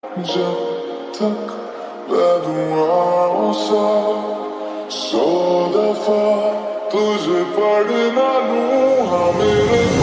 जब तक मैं दुआओं सा 100 दफा तुझे पढ़ ना लूं, हाँ मेरे